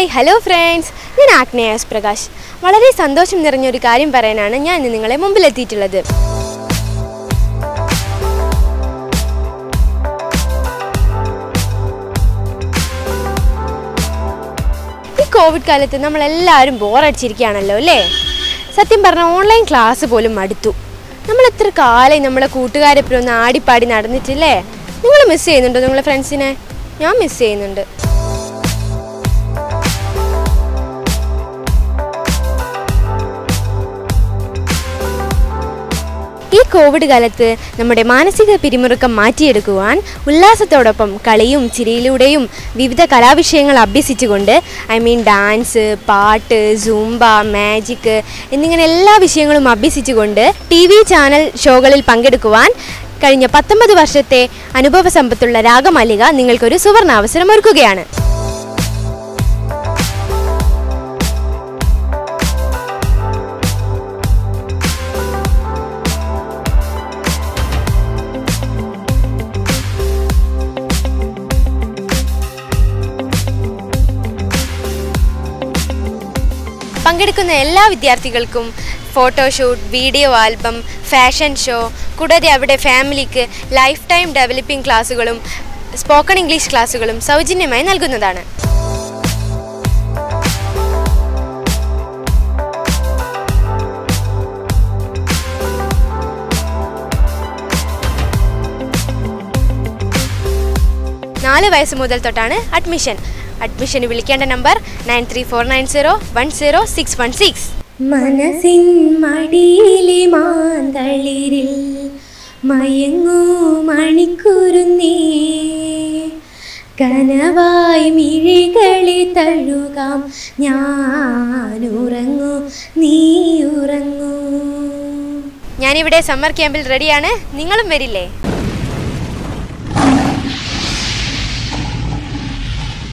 Hi hello friends, ഞാൻ ആഗ്നേയ S Prakash. വളരെ സന്തോഷം നിറഞ്ഞൊരു കാര്യം പറയാനാണ് ഞാൻ ഇന്ന് നിങ്ങളെ മുമ്പിലെത്തിയിട്ടുള്ളത്. ഈ കോവിഡ് കാലത്ത് നമ്മളെല്ലാവരും ബോറടിച്ചിരിക്കുകയാണല്ലോ അല്ലേ? സത്യം പറഞ്ഞാൽ ഓൺലൈൻ ക്ലാസ് പോലും മടുത്തു. നമ്മൾ എത്ര കാലം നമ്മളെ കൂട്ടുകാരെപ്പോഴും ഒന്ന് ആടിപ്പാടി നടന്നിട്ടില്ലേ? നിങ്ങൾ മിസ് ചെയ്യുന്നുണ്ടോ നിങ്ങളെ ഫ്രണ്ട്സിനെ? ഞാൻ മിസ് ചെയ്യുന്നുണ്ട്. ഈ കോവിഡ് കാലത്ത് നമ്മുടെ മാനസിക പിരിമുറുക്കം മാറ്റിയെടുക്കുവാൻ ഉല്ലാസത്തോടൊപ്പം കളിയും ചിരിയിലൂടെയും വിവിധ കലാവിഷയങ്ങൾ അഭ്യസിച്ചുകൊണ്ട് ഡാൻസ്, പാട്ട്, സൂംബ, മാജിക് എന്നിങ്ങനെ എല്ലാ വിഷയങ്ങളും അഭ്യസിച്ചുകൊണ്ട് TV ചാനൽ ഷോകളിൽ പങ്കെടുക്കുവാൻ കഴിഞ്ഞ 19 വർഷത്തെ അനുഭവ സമ്പത്തുള്ള രാഗമാലിക നിങ്ങൾക്കൊരു സുവർണാവസരം ഒരുക്കുകയാണ്. പങ്കെടുക്കുന്ന എല്ലാ വിദ്യാർത്ഥികൾക്കും photoshoot, video album, fashion show, കൂടാതെ അവിടെ ഫാമിലിക്ക് ലൈഫ് ടൈം ഡെവലപ്പിംഗ് ക്ലാസ്സുകളും സ്പോക്കൺ ഇംഗ്ലീഷ് ക്ലാസ്സുകളും സൗജന്യമായി നൽകുന്നതാണ്. നാല് വയസ്സ് മുതൽ തൊട്ടാണ് അഡ്മിഷന് വിളിക്കേണ്ട നമ്പർ 9349010616. മനസ്സിൻ മടിയിലെ മാന്തളിരിൽ മയങ്ങൂ മണിക്കുരുന്നേ, കനവായി മിഴികളെ തഴുകാം ഞാനുറങ്ങൂ നീ ഉറങ്ങൂ. ഞാനിവിടെ സമ്മർ ക്യാമ്പിൽ റെഡിയാണ്, നിങ്ങളും വരില്ലേ?